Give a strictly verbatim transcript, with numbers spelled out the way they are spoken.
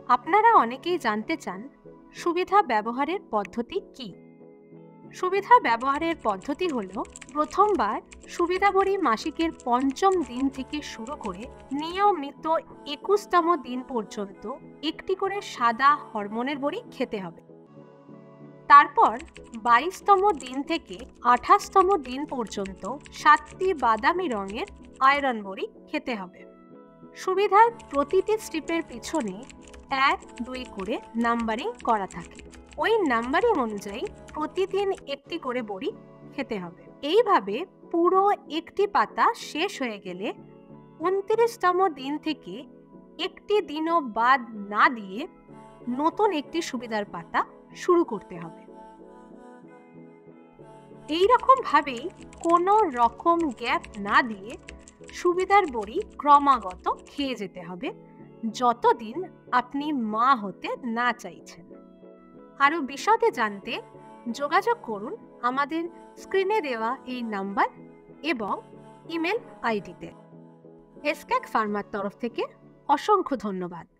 আপনারা অনেকেই জানতে চান সুবিধা ব্যবহারের পদ্ধতি কি। সুবিধা ব্যবহারের পদ্ধতি হলো প্রথমবার সুবিধাভোগী মাসিকের পঞ্চম দিন থেকে শুরু করে নিয়মিত একুশতম দিন পর্যন্ত একটি করে সাদা হরমোনের বড়ি খেতে হবে। তারপর বাইশতম দিন থেকে আঠাশতম দিন পর্যন্ত সাতটি বাদামি রঙের আয়রন বড়ি খেতে হবে। সুবিধার প্রতিটি স্ট্রিপের পিছনে এক দুই করে নাম্বারিং করা থাকে। ওই নাম্বারিং অনুযায়ী প্রতিদিন একটি করে বড়ি খেতে হবে। এইভাবে পুরো একটি পাতা শেষ হয়ে গেলে উনত্রিশতম দিন থেকে একটি দিনও বাদ না দিয়ে নতুন একটি সুবিধার পাতা শুরু করতে হবে। এই রকম ভাবেই কোনো রকম গ্যাপ না দিয়ে সুবিধার বড়ি ক্রমাগত খেয়ে যেতে হবে যতদিন আপনি মা হতে না চাইছেন। আরো বিশদে জানতে যোগাযোগ করুন আমাদের স্ক্রিনে দেওয়া এই নাম্বার এবং ইমেল আইডিতে। এসক্যাক ফার্মার তরফ থেকে অসংখ্য ধন্যবাদ।